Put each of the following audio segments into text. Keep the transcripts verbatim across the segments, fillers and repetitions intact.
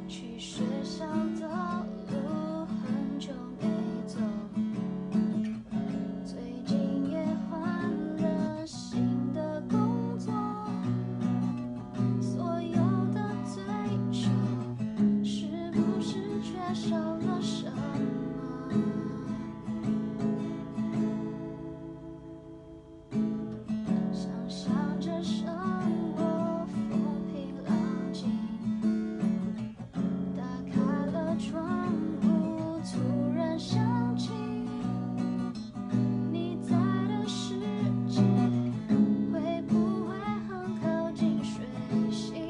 去学校的路很久没走，最近也换了新的工作，所有的追求是不是缺少了什么？想象着生活风平浪静，打开了窗户，突然想起你在的世界会不会很靠近水星？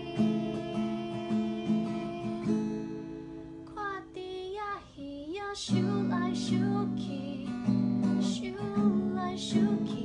看地呀鱼呀，想来想去，想来想去。